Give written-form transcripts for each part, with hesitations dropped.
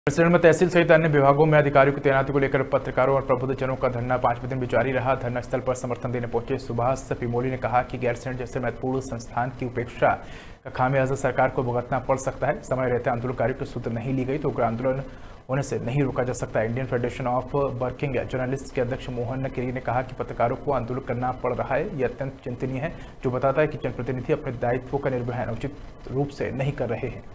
गैरसैंण में तहसील सहित अन्य विभागों में अधिकारियों की तैनाती को लेकर पत्रकारों और प्रबुद्धजनों का धरना 5वें दिन भी जारी रहा। धरना स्थल पर समर्थन देने पहुंचे सुभाष पिमोली ने कहा कि गैरसैंण जैसे महत्वपूर्ण संस्थान की उपेक्षा का खामियाजा सरकार को भुगतना पड़ सकता है। समय रहते आंदोलनकारियों की सूत्र नहीं ली गई तो उग्र आंदोलन होने से नहीं रोका जा सकता। Indian Federation of Working Journalist के अध्यक्ष मोहन गिरी ने कहा कि पत्रकारों को आंदोलन करना पड़ रहा है, यह अत्यंत चिंतनीय है, जो बताता है कि जनप्रतिनिधि अपने दायित्वों का निर्वहन उचित रूप से नहीं कर रहे हैं।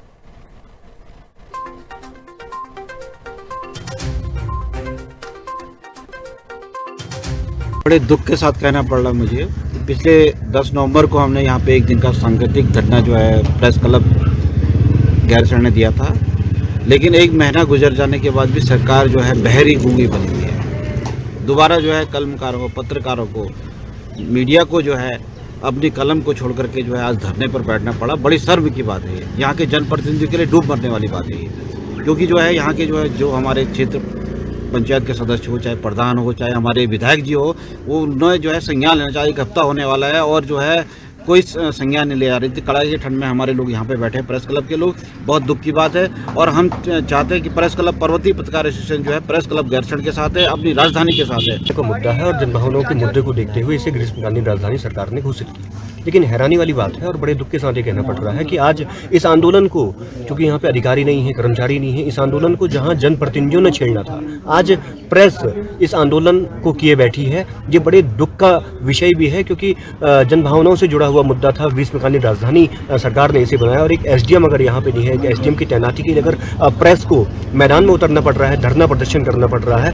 बड़े दुख के साथ कहना पड़ रहा मुझे, पिछले 10 नवंबर को हमने यहाँ पे एक दिन का सांकेतिक धरना जो है प्रेस क्लब गैरसैंण ने दिया था, लेकिन एक महीना गुजर जाने के बाद भी सरकार जो है बहरी गूंगी बनी हुई है। दोबारा जो है कलमकारों को, पत्रकारों को, मीडिया को जो है अपनी कलम को छोड़ करके जो है आज धरने पर बैठना पड़ा। बड़ी शर्म की बात है, यहाँ के जनप्रतिनिधियों के लिए डूब मरने वाली बात है, क्योंकि जो है यहाँ के जो हमारे क्षेत्र पंचायत के सदस्य हो, चाहे प्रधान हो, चाहे हमारे विधायक जी हो, वो उन्हें जो है संज्ञान लेना चाहिए। एक हफ्ता होने वाला है और जो है कोई संज्ञान नहीं ले आ रही थी। कड़ाके की ठंड में हमारे लोग यहाँ पे बैठे हैं, प्रेस क्लब के लोग। बहुत दुख की बात है और हम चाहते हैं कि प्रेस क्लब पर्वतीय पत्रकार एसोसिएशन जो है प्रेस क्लब गैरसैंण के साथ है, अपनी राजधानी के साथ है। को मुद्दा है और जनभावनाओं के मुद्दे को देखते हुए इसे ग्रीष्मकालीन राजधानी सरकार ने घोषित की। लेकिन हैरानी वाली बात है और बड़े दुख के साथ ये कहना पड़ रहा है कि आज इस आंदोलन को, चूंकि यहाँ पे अधिकारी नहीं है, कर्मचारी नहीं है, इस आंदोलन को जहाँ जनप्रतिनिधियों ने छेड़ना था, आज प्रेस इस आंदोलन को किए बैठी है। ये बड़े दुख का विषय भी है, क्योंकि जनभावनाओं से जुड़ा हुआ मुद्दा था। ग्रीष्मकालीन राजधानी सरकार ने इसे बनाया और एक एसडीएम अगर यहाँ पे नहीं है, एक एसडीएम की तैनाती के लिए अगर प्रेस को मैदान में उतरना पड़ रहा है, धरना प्रदर्शन करना पड़ रहा है,